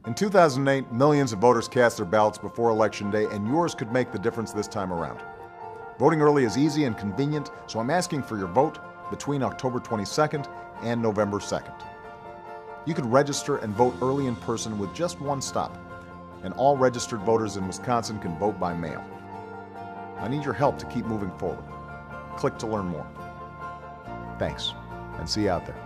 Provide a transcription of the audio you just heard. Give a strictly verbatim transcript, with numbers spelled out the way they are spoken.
In two thousand eight, millions of voters cast their ballots before Election Day, and yours could make the difference this time around. Voting early is easy and convenient, so I'm asking for your vote between October twenty-second and November second. You could register and vote early in person with just one stop, and all registered voters in Wisconsin can vote by mail. I need your help to keep moving forward. Click to learn more. Thanks, and see you out there.